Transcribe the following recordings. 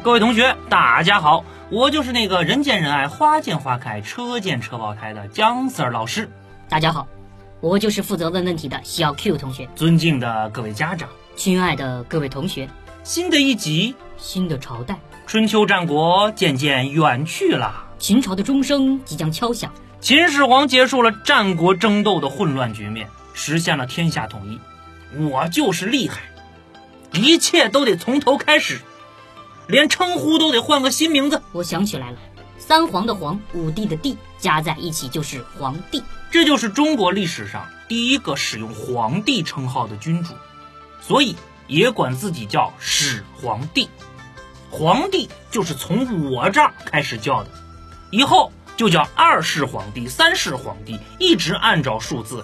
各位同学，大家好，我就是那个人见人爱、花见花开、车见车爆胎的姜 Sir 老师。 大家好，我就是负责问问题的小 Q 同学。 尊敬的各位家长， 亲爱的各位同学， 新的一集， 新的朝代， 春秋战国渐渐远去了， 秦朝的钟声即将敲响， 秦始皇结束了战国争斗的混乱局面，实现了天下统一。我就是厉害，一切都得从头开始，连称呼都得换个新名字。 我想起来了，三皇的皇，五帝的帝，加在一起就是皇帝。 这就是中国历史上第一个使用皇帝称号的君主，所以也管自己叫始皇帝。皇帝就是从我这儿开始叫的，以后就叫二世皇帝、三世皇帝，一直按照数字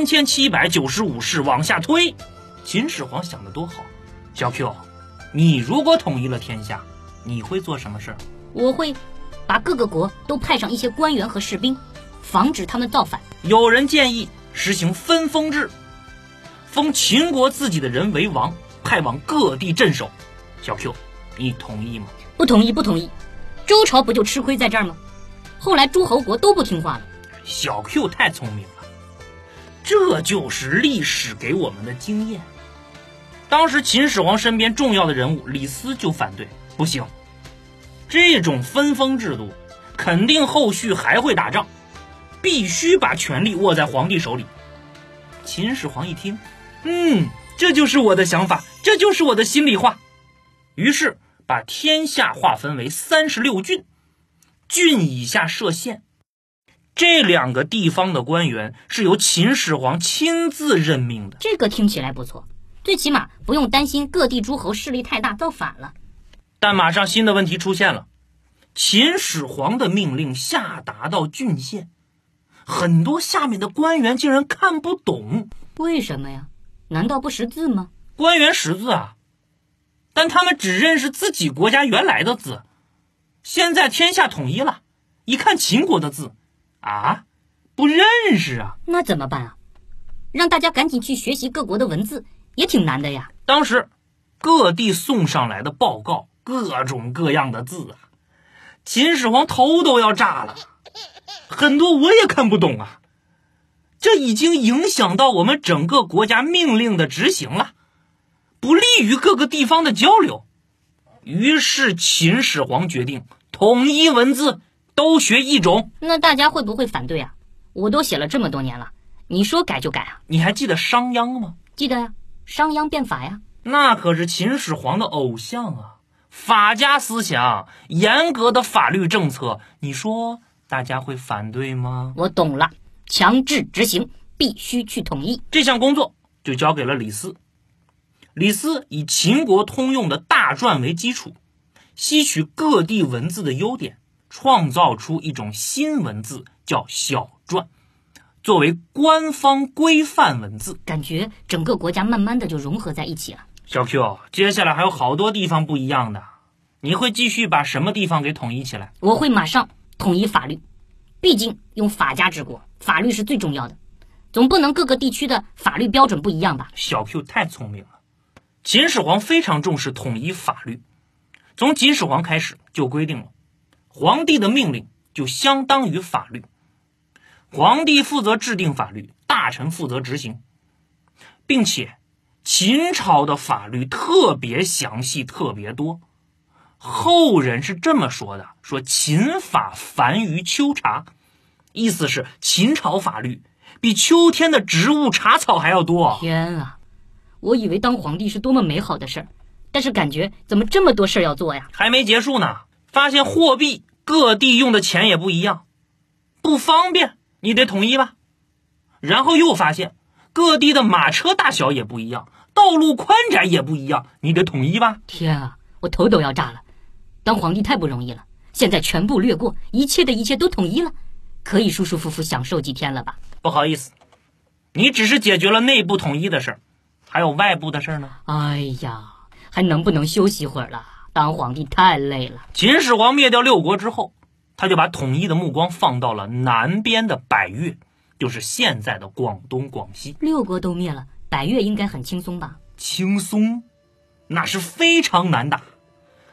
3795世往下推。秦始皇想得多好。小 Q， 你如果统一了天下，你会做什么事儿？ 我会把各个国都派上一些官员和士兵，防止他们造反。 有人建议实行分封制，封秦国自己的人为王，派往各地镇守。小 Q， 你同意吗？ 不同意，不同意。周朝不就吃亏在这儿吗？后来诸侯国都不听话了。 小 Q 太聪明了，这就是历史给我们的经验。当时秦始皇身边重要的人物李斯就反对，不行，这种分封制度肯定后续还会打仗，必须把权力握在皇帝手里。秦始皇一听，这就是我的想法，这就是我的心里话。于是把天下划分为36郡，郡以下设县。这2个地方的官员是由秦始皇亲自任命的。 这个听起来不错，最起码不用担心各地诸侯势力太大造反了。 但马上新的问题出现了，秦始皇的命令下达到郡县，很多下面的官员竟然看不懂。 为什么呀？难道不识字吗？ 官员识字啊，但他们只认识自己国家原来的字。现在天下统一了，一看秦国的字啊，不认识啊。 那怎么办啊？让大家赶紧去学习各国的文字也挺难的呀。 当时各地送上来的报告，各种各样的字啊，秦始皇头都要炸了，很多我也看不懂啊。这已经影响到我们整个国家命令的执行了，不利于各个地方的交流。于是秦始皇决定统一文字，都学一种。 那大家会不会反对啊？我都写了这么多年了，你说改就改啊？ 你还记得商鞅吗？ 记得呀，商鞅变法呀。 那可是秦始皇的偶像啊，法家思想，严格的法律政策，你说大家会反对吗？ 我懂了，强制执行，必须去统一。 这项工作就交给了李斯。李斯以秦国通用的大篆为基础，吸取各地文字的优点，创造出一种新文字，叫小篆，作为官方规范文字。 感觉整个国家慢慢的就融合在一起了。 小 Q， 接下来还有好多地方不一样的，你会继续把什么地方给统一起来？ 我会马上统一法律，毕竟用法家治国，法律是最重要的，总不能各个地区的法律标准不一样吧？ 小 Q 太聪明了，秦始皇非常重视统一法律，从秦始皇开始就规定了，皇帝的命令就相当于法律，皇帝负责制定法律，大臣负责执行，并且秦朝的法律特别详细，特别多。后人是这么说的，说秦法繁于秋茶，意思是秦朝法律比秋天的植物茶草还要多。 天啊，我以为当皇帝是多么美好的事儿，但是感觉怎么这么多事儿要做呀？ 还没结束呢，发现货币各地用的钱也不一样，不方便，你得统一吧。然后又发现各地的马车大小也不一样，道路宽窄也不一样，你得统一吧。 天啊，我头都要炸了。当皇帝太不容易了，现在全部略过，一切的一切都统一了，可以舒舒服服享受几天了吧？ 不好意思，你只是解决了内部统一的事儿，还有外部的事儿呢。 哎呀，还能不能休息会儿了？当皇帝太累了。 秦始皇灭掉6国之后，他就把统一的目光放到了南边的百越，就是现在的广东、广西。 6国都灭了，百越应该很轻松吧？ 轻松？那是非常难打。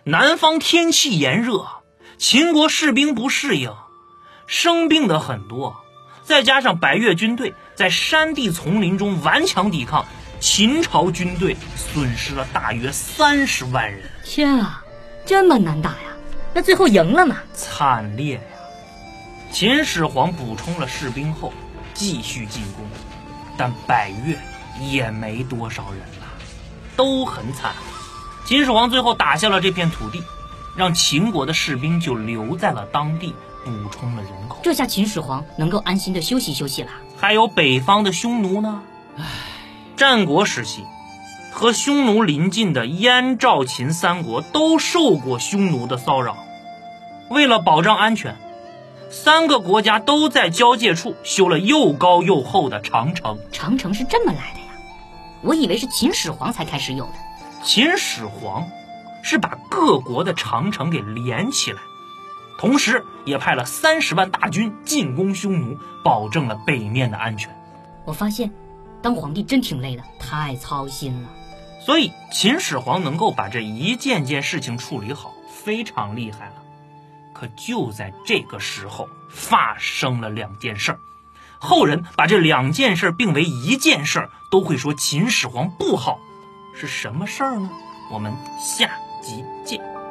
南方天气炎热，秦国士兵不适应，生病的很多，再加上百越军队在山地丛林中顽强抵抗，秦朝军队损失了大约30万人。 天啊，这么难打呀？那最后赢了吗？ 惨烈呀！秦始皇补充了士兵后继续进攻，但百越也没多少人了，都很惨。秦始皇最后打下了这片土地，让秦国的士兵就留在了当地，补充了人口。 这下秦始皇能够安心的休息休息了。 还有北方的匈奴呢？战国时期和匈奴邻近的燕、赵、秦三国都受过匈奴的骚扰，为了保障安全，3个国家都在交界处修了又高又厚的长城。 长城是这么来的呀？我以为是秦始皇才开始有的。 秦始皇是把各国的长城给连起来，同时也派了30万大军进攻匈奴，保证了北面的安全。 我发现当皇帝真挺累的，太操心了。 所以秦始皇能够把这一件件事情处理好，非常厉害了。可就在这个时候发生了2件事，后人把这2件事并为一件事，都会说秦始皇不好。是什么事儿呢？我们下集见。